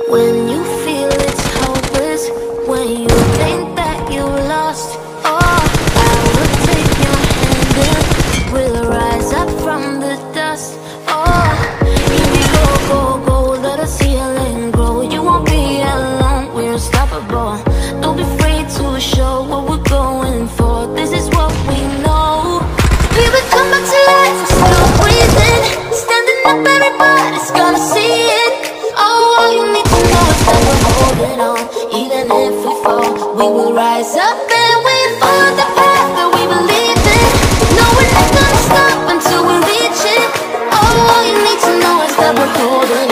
When you feel it's hopeless, when you think that you lost, oh, I will take your hand and we'll rise up from the dust. Oh, here we go, go, go, let us heal and grow. You won't be alone, we're unstoppable. Don't be afraid to show what we're going for. This is what we know. We will come back to life, we're still breathing. Standing up, everybody's gonna see it. Oh, all you need to know is that we're holding on. Even if we fall, we will rise up and we follow the path that we believe in. No, we're not gonna stop until we reach it. Oh, all you need to know is that we're holding on.